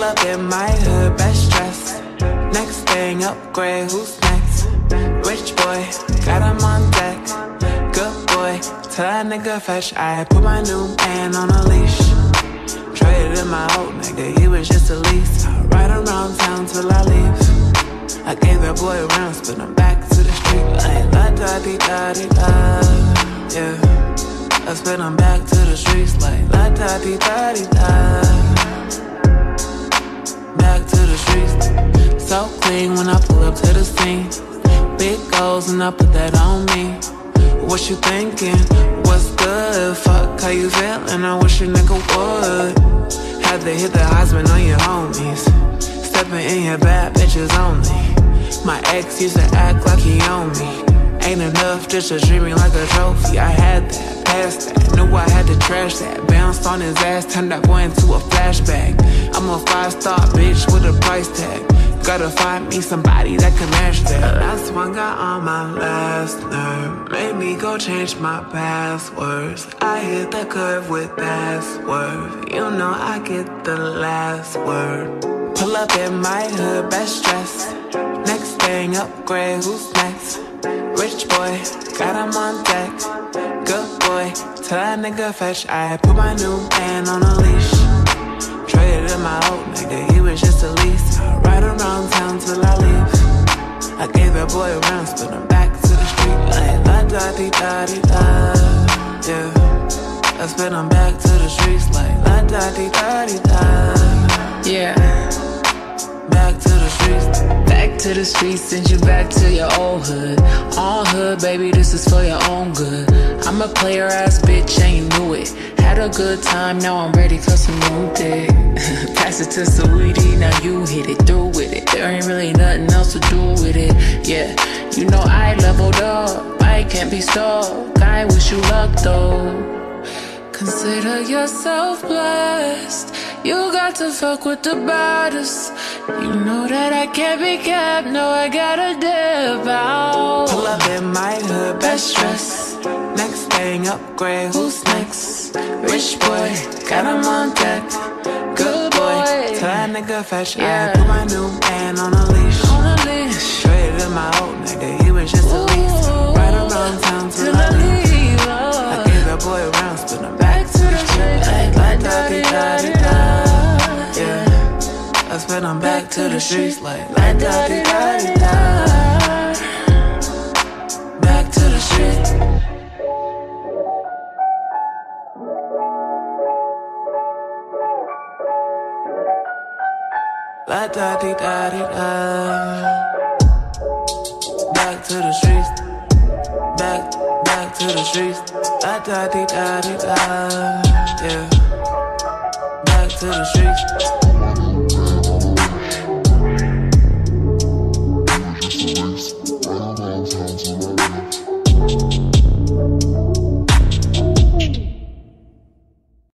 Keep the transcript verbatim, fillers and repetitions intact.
up in my hood, best dress. Next thing, upgrade, who's next? Rich boy, got him on deck. Good boy, tell that nigga fetch. I put my new man on a leash. Traded in my old nigga, he was just a lease. I ride around town till I leave. I gave that boy a round, spin him back to the street like la da di da di da. Yeah, I spin him back to the streets like la da di da di da. Back to the streets, so clean when I pull up to the scene. Big goals and I put that on me. What you thinking? What's good? Fuck how you feeling? I wish a nigga would. Had to hit the husband on your homies. Stepping in your bad bitches only. My ex used to act like he owned me. Ain't enough just to treat me like a trophy. I had that, passed that, knew I had to trash that. Bounced on his ass, turned that boy into a flashback. I'm a five-star bitch with a price tag. Gotta find me somebody that can match that. Last one got on my last nerve. Made me go change my passwords. I hit the curve with password. You know I get the last word. Pull up in my hood, best dress. Next thing, upgrade, who's next? Rich boy, got him on deck. Good boy, tell that nigga fetch. I put my new man on a leash. Traded in my old nigga, he was just a lease. I ride around town till I leave. I gave that boy a round, spin him back to the street like la da di da di da. Yeah, I spin him back to the streets like la da di da di da. Yeah. Back to the streets. Back to the streets, send you back to your old hood. On hood, baby, this is for your own good. I'm a player ass bitch and you knew it. Had a good time, now I'm ready for some new dick. Pass it to Saweetie, now you hit it, through with it. There ain't really nothing else to do with it. Yeah, you know I leveled up, I can't be stuck. I wish you luck though. Consider yourself blessed. You got to fuck with the baddest. You know that I can't be kept. No, I gotta dip out. Pull up in my hood, best dress. Next thing, upgrade, who's next? Rich boy, got him on deck. Good boy, tell that nigga fetch. Yeah. I put my new man on a leash. On a leash. Traded in my old nigga, he was just a lease. Right around town till I leave. I gave that boy a round, spin him back to the street like la da di da di da. Yeah, I spin him back to the streets like la da di da di da. Back to the streets. La da di da di da. Back to the streets. Back, back to the streets. La da di da di da. Yeah. Back to the streets.